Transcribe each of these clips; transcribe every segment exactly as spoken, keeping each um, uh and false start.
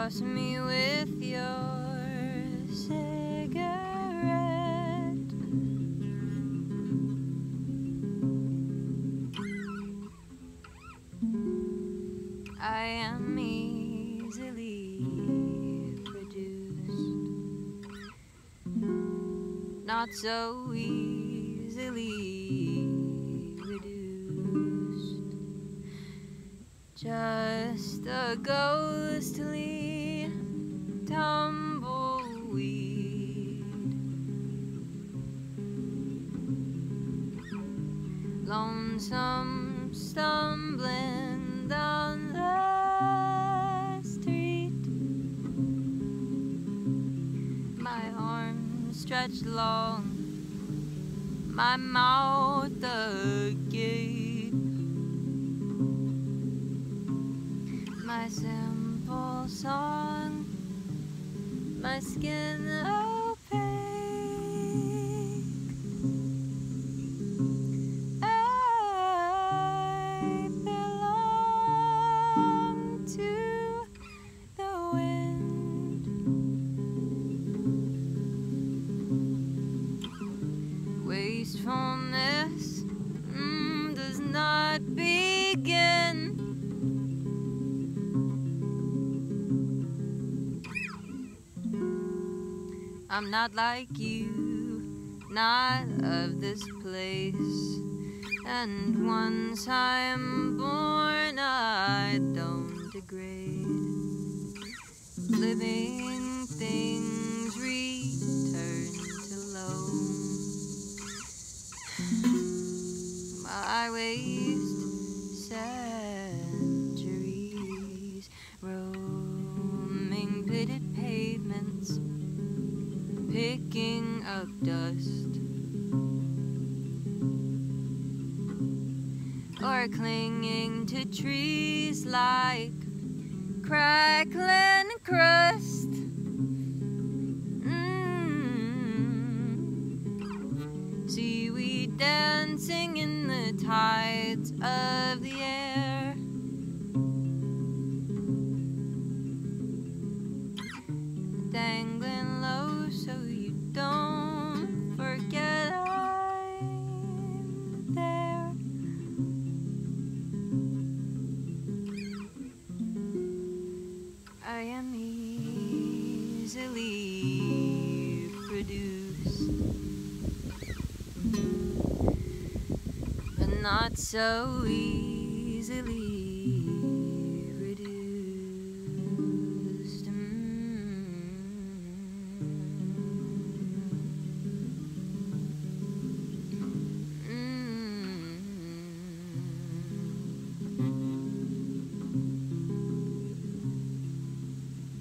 toss me with your cigarette. I am easily produced, not so easily reduced, just a ghostly tumbleweed, lonesome, stumbling down the street, my arms stretched long, my mouth agape, my simple song, my skin opaque. I belong to the wind. Wastefulness mm, does not begin. I'm not like you, not of this place, and once I'm born I don't degrade. Living things return to loam. I waste centuries roaming pitted pavements, picking up dust, or clinging to trees like crackling crust. Mm. Seaweed dancing in the tides of the air. Dangling low so you don't forget I'm there. I am easily produced, but not so easily reduced.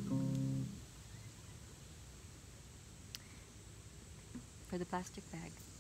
For the plastic bag.